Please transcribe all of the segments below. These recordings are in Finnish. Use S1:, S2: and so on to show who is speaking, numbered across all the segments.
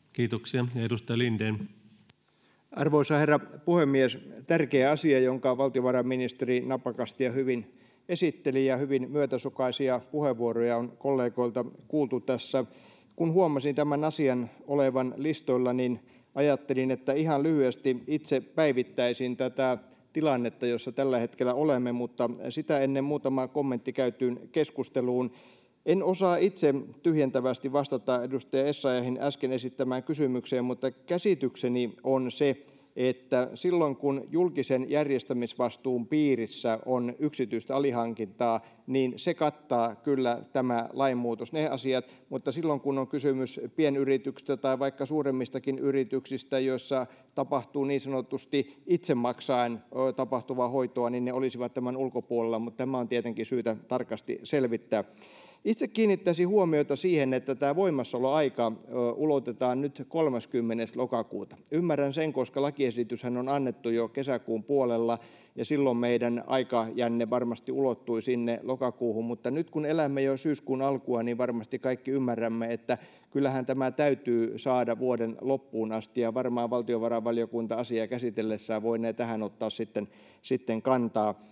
S1: Kiitoksia. — Ja edustaja Lindén.
S2: Arvoisa herra puhemies! Tärkeä asia, jonka valtiovarainministeri napakasti ja hyvin esitteli, ja hyvin myötäsukaisia puheenvuoroja on kollegoilta kuultu tässä. Kun huomasin tämän asian olevan listoilla, niin ajattelin, että ihan lyhyesti itse päivittäisin tätä tilannetta, jossa tällä hetkellä olemme, mutta sitä ennen muutama kommentti käytyyn keskusteluun. En osaa itse tyhjentävästi vastata edustaja Essayahin äsken esittämään kysymykseen, mutta käsitykseni on se, että silloin kun julkisen järjestämisvastuun piirissä on yksityistä alihankintaa, niin se kattaa kyllä tämä lainmuutos ne asiat, mutta silloin kun on kysymys pienyrityksistä tai vaikka suuremmistakin yrityksistä, joissa tapahtuu niin sanotusti itse maksaen tapahtuvaa hoitoa, niin ne olisivat tämän ulkopuolella, mutta tämä on tietenkin syytä tarkasti selvittää. Itse kiinnittäisin huomiota siihen, että tämä voimassaoloaika ulotetaan nyt 30. lokakuuta. Ymmärrän sen, koska lakiesityshän on annettu jo kesäkuun puolella, ja silloin meidän aikajänne varmasti ulottui sinne lokakuuhun. Mutta nyt kun elämme jo syyskuun alkua, niin varmasti kaikki ymmärrämme, että kyllähän tämä täytyy saada vuoden loppuun asti, ja varmaan valtiovarainvaliokunta asiaa käsitellessään voinee tähän ottaa sitten kantaa.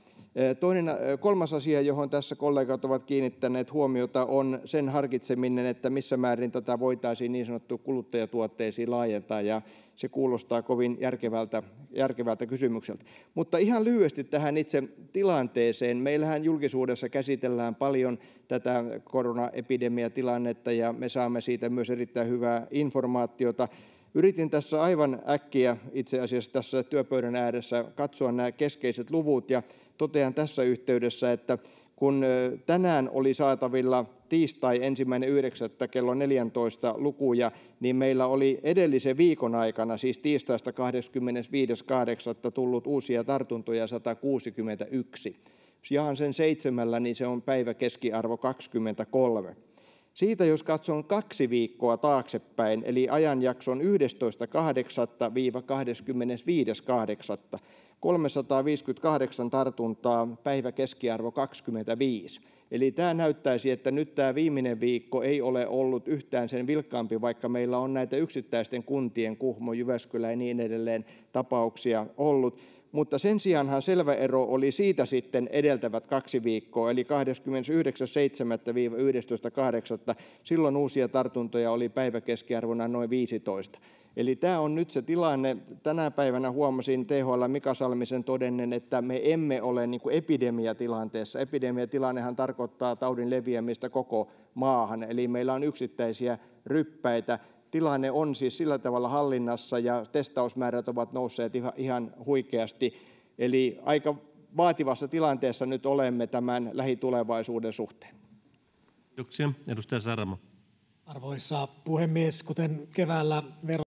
S2: Kolmas asia, johon tässä kollegat ovat kiinnittäneet huomiota, on sen harkitseminen, että missä määrin tätä voitaisiin niin sanottuun kuluttajatuotteisiin laajentaa, ja se kuulostaa kovin järkevältä kysymykseltä. Mutta ihan lyhyesti tähän itse tilanteeseen. Meillähän julkisuudessa käsitellään paljon tätä koronaepidemiatilannetta, ja me saamme siitä myös erittäin hyvää informaatiota. Yritin tässä aivan äkkiä itse asiassa tässä työpöydän ääressä katsoa nämä keskeiset luvut, ja totean tässä yhteydessä, että kun tänään oli saatavilla tiistai 1.9. kello 14 lukuja, niin meillä oli edellisen viikon aikana, siis tiistaista 25.8. tullut uusia tartuntoja 161. Jos jaan sen 7, niin se on päiväkeskiarvo 23. Siitä jos katson 2 viikkoa taaksepäin, eli ajanjakson 11.8.–25.8., 358 tartuntaa, päiväkeskiarvo 25. Eli tämä näyttäisi, että nyt tämä viimeinen viikko ei ole ollut yhtään sen vilkkaampi, vaikka meillä on näitä yksittäisten kuntien, Kuhmo, Jyväskylä ja niin edelleen, tapauksia ollut. Mutta sen sijaanhan selvä ero oli siitä sitten edeltävät 2 viikkoa, eli 29.7.–11.8. Silloin uusia tartuntoja oli päiväkeskiarvona noin 15. Eli tämä on nyt se tilanne. Tänä päivänä huomasin THL Mika Salmisen todennen, että me emme ole niin kuin epidemiatilanteessa. Epidemiatilannehan tarkoittaa taudin leviämistä koko maahan, eli meillä on yksittäisiä ryppäitä. Tilanne on siis sillä tavalla hallinnassa, ja testausmäärät ovat nousseet ihan huikeasti. Eli aika vaativassa tilanteessa nyt olemme tämän lähitulevaisuuden suhteen.
S1: Kiitoksia. Edustaja Saramo.
S3: Arvoisa puhemies, kuten keväällä